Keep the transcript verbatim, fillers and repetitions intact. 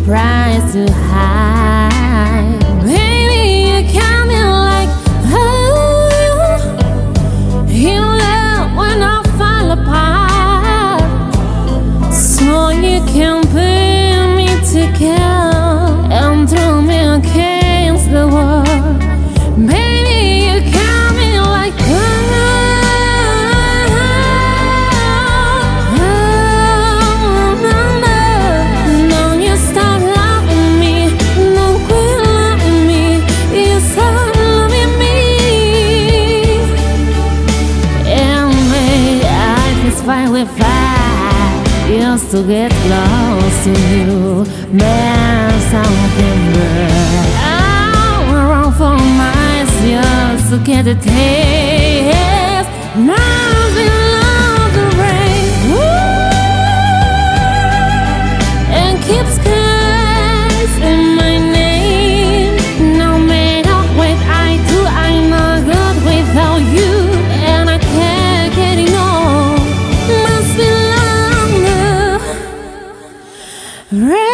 price too high. Baby, you got me like, oh, in love when I fall apart, so you can put me together and throw me against the wall. Baby, you got me like, oh, oh, no, no. Don't you stop loving me, don't quit loving me, you start loving me. And me, I just fight with fire, used to get close to you, man, something good. I'm wrong for miles just to get a taste. Nothing love the rain, woo, and keeps skies in my name. No matter what I do, I'm not good without you, and I can't get enough. Must be longer.